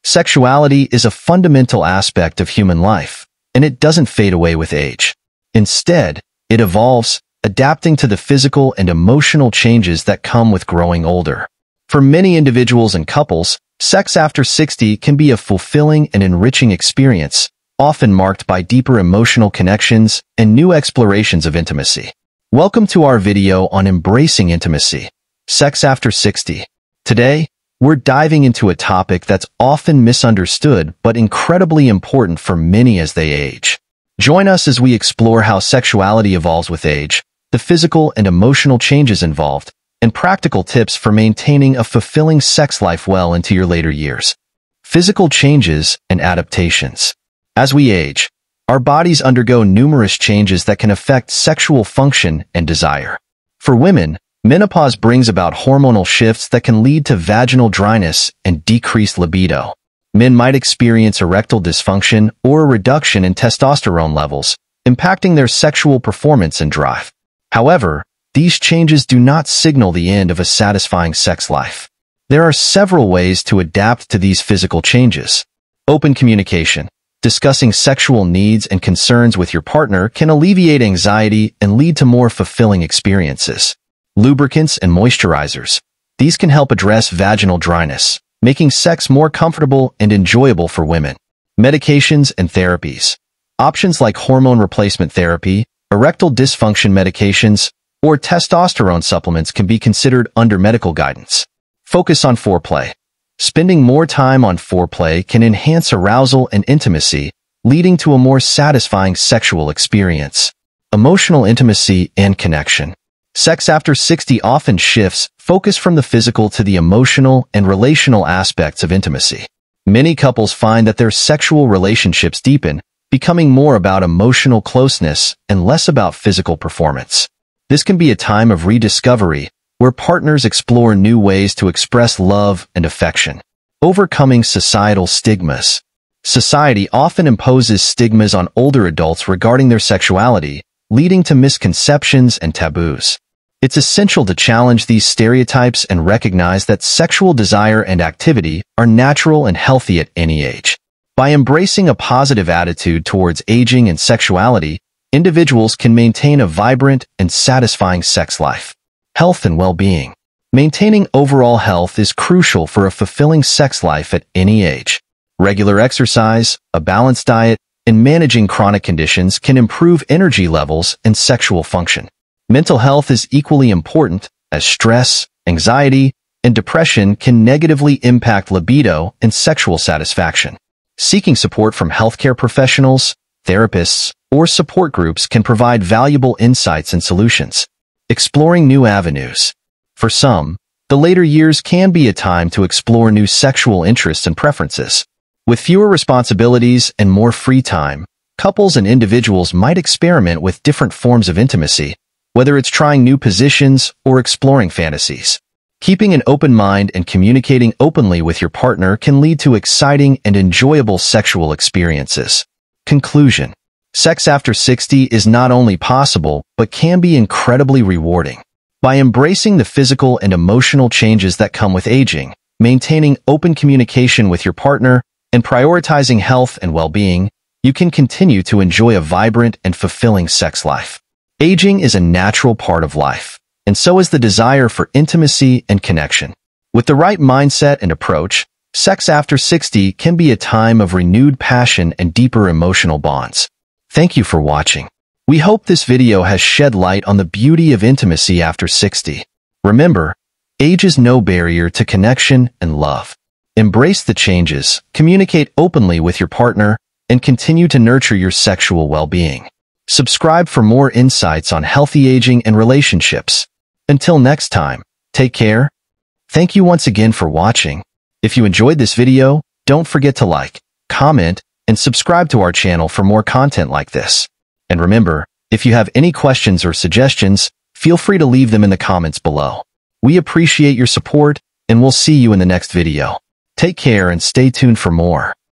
Sexuality is a fundamental aspect of human life, and it doesn't fade away with age. Instead, it evolves, adapting to the physical and emotional changes that come with growing older. For many individuals and couples, sex after 60 can be a fulfilling and enriching experience, often marked by deeper emotional connections and new explorations of intimacy. Welcome to our video on embracing intimacy, sex after 60. Today, we're diving into a topic that's often misunderstood but incredibly important for many as they age. Join us as we explore how sexuality evolves with age, the physical and emotional changes involved, and practical tips for maintaining a fulfilling sex life well into your later years. Physical changes and adaptations. As we age, our bodies undergo numerous changes that can affect sexual function and desire. For women, menopause brings about hormonal shifts that can lead to vaginal dryness and decreased libido. Men might experience erectile dysfunction or a reduction in testosterone levels, impacting their sexual performance and drive. However, these changes do not signal the end of a satisfying sex life. There are several ways to adapt to these physical changes. Open communication. Discussing sexual needs and concerns with your partner can alleviate anxiety and lead to more fulfilling experiences. Lubricants and moisturizers. These can help address vaginal dryness, making sex more comfortable and enjoyable for women. Medications and therapies. Options like hormone replacement therapy, erectile dysfunction medications, or testosterone supplements can be considered under medical guidance. Focus on foreplay. Spending more time on foreplay can enhance arousal and intimacy, leading to a more satisfying sexual experience. Emotional intimacy and connection. Sex after 60 often shifts focus from the physical to the emotional and relational aspects of intimacy. Many couples find that their sexual relationships deepen, becoming more about emotional closeness and less about physical performance. This can be a time of rediscovery, where partners explore new ways to express love and affection. Overcoming societal stigmas. Society often imposes stigmas on older adults regarding their sexuality, leading to misconceptions and taboos. It's essential to challenge these stereotypes and recognize that sexual desire and activity are natural and healthy at any age. By embracing a positive attitude towards aging and sexuality, individuals can maintain a vibrant and satisfying sex life. Health and well-being. Maintaining overall health is crucial for a fulfilling sex life at any age. Regular exercise, a balanced diet, and managing chronic conditions can improve energy levels and sexual function. Mental health is equally important, as stress, anxiety, and depression can negatively impact libido and sexual satisfaction. Seeking support from healthcare professionals, therapists, or support groups can provide valuable insights and solutions. Exploring new avenues. For some, the later years can be a time to explore new sexual interests and preferences. With fewer responsibilities and more free time, couples and individuals might experiment with different forms of intimacy, whether it's trying new positions or exploring fantasies. Keeping an open mind and communicating openly with your partner can lead to exciting and enjoyable sexual experiences. Conclusion. Sex after 60 is not only possible, but can be incredibly rewarding. By embracing the physical and emotional changes that come with aging, maintaining open communication with your partner, and prioritizing health and well-being, you can continue to enjoy a vibrant and fulfilling sex life. Aging is a natural part of life, and so is the desire for intimacy and connection. With the right mindset and approach, sex after 60 can be a time of renewed passion and deeper emotional bonds. Thank you for watching. We hope this video has shed light on the beauty of intimacy after 60. Remember, age is no barrier to connection and love. Embrace the changes, communicate openly with your partner, and continue to nurture your sexual well-being. Subscribe for more insights on healthy aging and relationships. Until next time, take care. Thank you once again for watching. If you enjoyed this video, don't forget to like, comment, and subscribe to our channel for more content like this. And remember, if you have any questions or suggestions, feel free to leave them in the comments below. We appreciate your support, and we'll see you in the next video. Take care and stay tuned for more.